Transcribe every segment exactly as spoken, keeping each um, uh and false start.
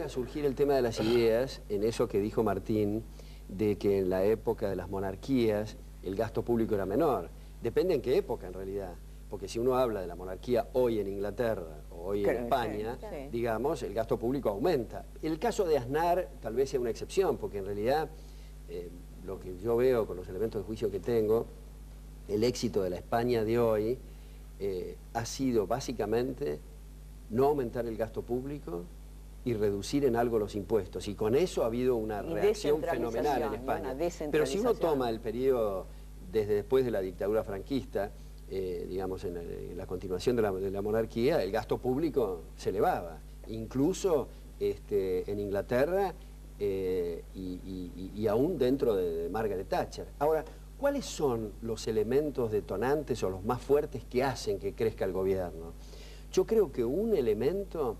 vuelve a surgir el tema de las ideas en eso que dijo Martín, de que en la época de las monarquías el gasto público era menor. Depende en qué época en realidad, porque si uno habla de la monarquía hoy en Inglaterra o hoy en España, sí, sí. digamos, el gasto público aumenta. El caso de Aznar tal vez sea una excepción, porque en realidad eh, lo que yo veo con los elementos de juicio que tengo, el éxito de la España de hoy eh, ha sido básicamente no aumentar el gasto público y reducir en algo los impuestos. Y con eso ha habido una reacción fenomenal en España. Pero si uno toma el periodo desde después de la dictadura franquista, eh, digamos, en la, en la continuación de la, de la monarquía, el gasto público se elevaba. Incluso este, en Inglaterra eh, y, y, y aún dentro de, de Margaret Thatcher. Ahora, ¿cuáles son los elementos detonantes o los más fuertes que hacen que crezca el gobierno? Yo creo que un elemento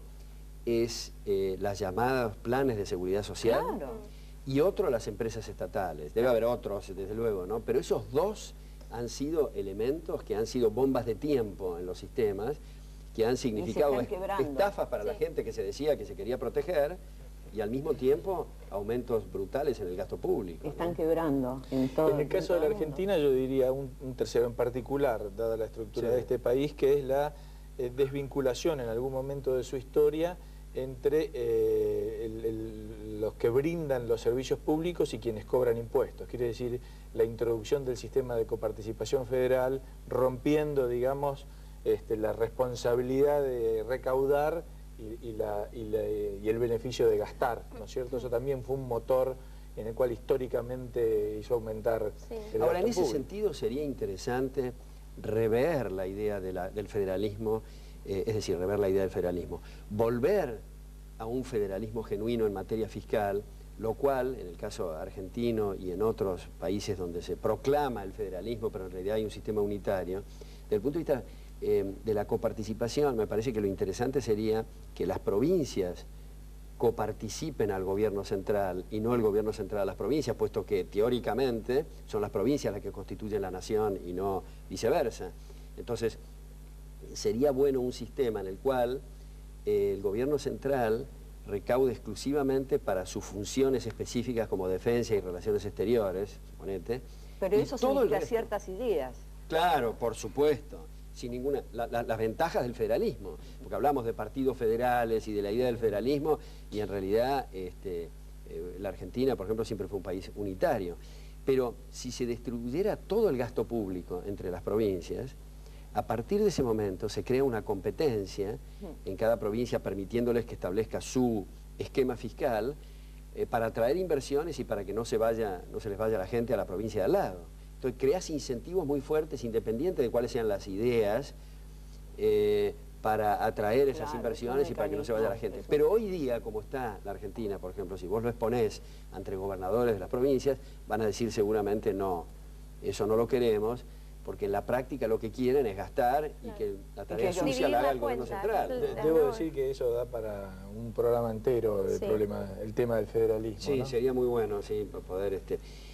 es eh, las llamadas planes de seguridad social, claro. y otro las empresas estatales. Debe haber otros, desde luego, ¿no? Pero esos dos han sido elementos que han sido bombas de tiempo en los sistemas, que han significado estafas para sí. la gente que se decía que se quería proteger, y al mismo tiempo aumentos brutales en el gasto público. Están ¿no? quebrando en todo. En el caso de la Argentina yo diría un, un tercero en particular, dada la estructura sí. de este país, que es la eh, desvinculación en algún momento de su historia entre eh, el, el, los que brindan los servicios públicos y quienes cobran impuestos. Quiere decir, la introducción del sistema de coparticipación federal, rompiendo, digamos, este, la responsabilidad de recaudar y, y, la, y, la, y el beneficio de gastar, ¿no es cierto? Eso también fue un motor en el cual históricamente hizo aumentar sí. el Ahora, gasto en ese público. sentido sería interesante rever la idea de la, del federalismo, eh, es decir, rever la idea del federalismo, volver a un federalismo genuino en materia fiscal, lo cual, en el caso argentino y en otros países donde se proclama el federalismo, pero en realidad hay un sistema unitario, desde el punto de vista eh, de la coparticipación, me parece que lo interesante sería que las provincias coparticipen al gobierno central y no el gobierno central a las provincias, puesto que teóricamente son las provincias las que constituyen la nación y no viceversa. Entonces, sería bueno un sistema en el cual eh, el gobierno central recaude exclusivamente para sus funciones específicas como defensa y relaciones exteriores, suponete. Pero eso significa ciertas ideas. Claro, por supuesto. Sin ninguna, la, la, las ventajas del federalismo, porque hablamos de partidos federales y de la idea del federalismo, y en realidad este, eh, la Argentina, por ejemplo, siempre fue un país unitario. Pero si se distribuyera todo el gasto público entre las provincias, a partir de ese momento se crea una competencia en cada provincia, permitiéndoles que establezca su esquema fiscal eh, para atraer inversiones y para que no se vaya, no se les vaya la gente a la provincia de al lado. Entonces creas incentivos muy fuertes, independientes de cuáles sean las ideas, eh, para atraer esas claro, inversiones y para que no se vaya la gente. Pero hoy día, como está la Argentina, por ejemplo, si vos lo exponés ante gobernadores de las provincias, van a decir seguramente no, eso no lo queremos, porque en la práctica lo que quieren es gastar y claro. que la tarea sucia la haga el gobierno central. De, debo decir que eso da para un programa entero, el, sí. problema, el tema del federalismo. Sí, ¿no? sería muy bueno, sí, para poder... Este,